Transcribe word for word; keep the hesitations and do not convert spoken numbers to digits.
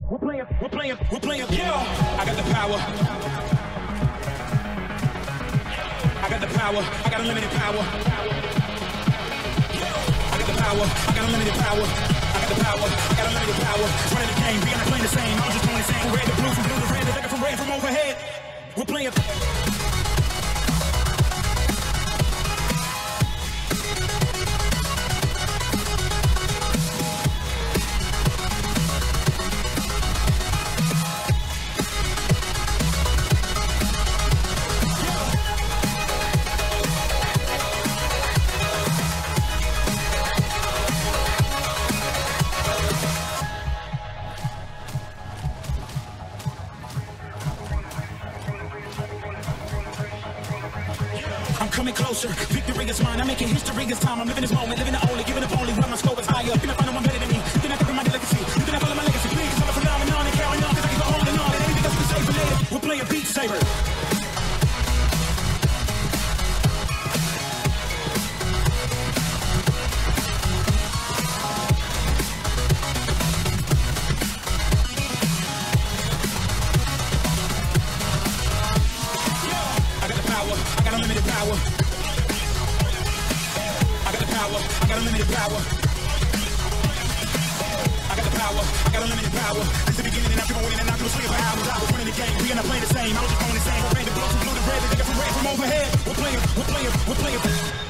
We're playing, we're playing, we're playing, yeah. I got the power. I got the power. I got unlimited power. I got the power. I got unlimited power. I got the power. I got unlimited power. Running the game, we are not playing the same. I'm just doing the same. From red to blue, from blue to red, the from red from overhead. We're playing. I'm coming closer, victory is mine, I'm making history this time, I'm living this moment, living the only, giving up only, where my score is higher, can I find no one better than me, can I cover my legacy, can I follow my legacy, please, I'm a phenomenon and carrying on, cause I can go on and on, and anything else we say for later, we're playing Beat Saber. I got unlimited power. I got the power. I got unlimited power. I got the power. I got unlimited power. This is the beginning and I'm keep on winning and I'm gonna swing it for hours. I was winning the game. We are not playing the same. I was just going the same. We're playing the blue from blue to red. They got from red from overhead. We're playing. We're playing. We're playing.